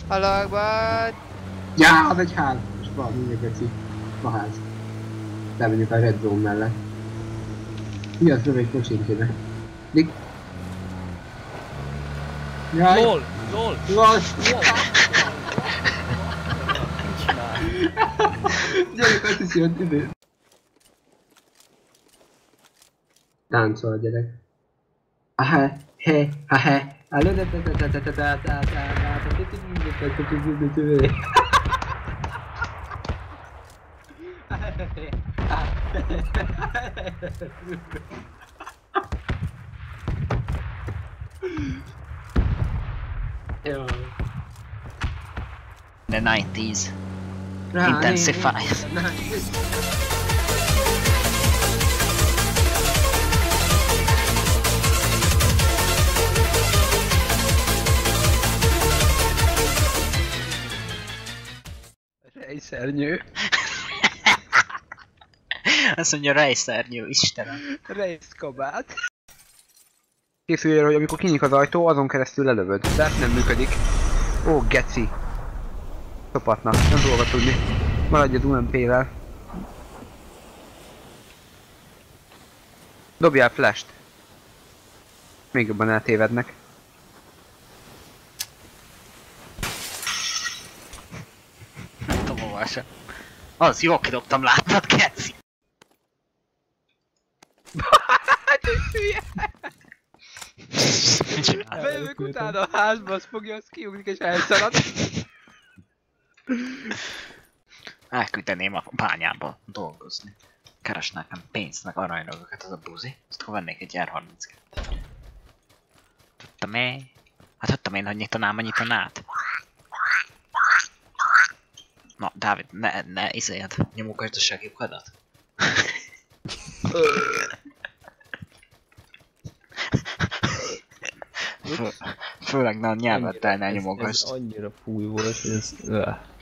Alakban! Ja, az egy ház! És valami még egy faház. Lemegyünk a Red Zone mellett. Mi az, egy kocsin kéne? Dik? Jaj! LOL! LOL! LOL! Gyerek, azt hiszi, hogy idő. Táncol a gyerek. Aha, he, ha-he. The 90s. Intensify. Rejszernyő. Azt mondja, rejszernyő, Istenem. Rejszkabát. Készüljél, hogy amikor kinyílik az ajtó, azon keresztül lelövöd. De ez nem működik. Ó, geci. Szopatnak, nem dolga tudni. Maradj az UMP-vel. Dobjál flash-t. Még jobban eltévednek. Nem tudom, hová sem. Az, jól kidobtam, láttad, Geci? Hát ez hülye! Bejövök utána a házba, azt fogja, az kiugrik és elszalad. Elküldeném a bányába dolgozni. Keres nekem pénzt, meg aranyragokat az a buzi. Azt akkor vennék egy R32-et. Tudtam én? Hát tudtam én, hogy nyitanám a nyitanát. Na, Dávid, ne izéljed, nyomógazdasági lyukadat. Főleg ne a nyelveddel ne nyomogasd. Ez annyira fúj volt, hogy ez...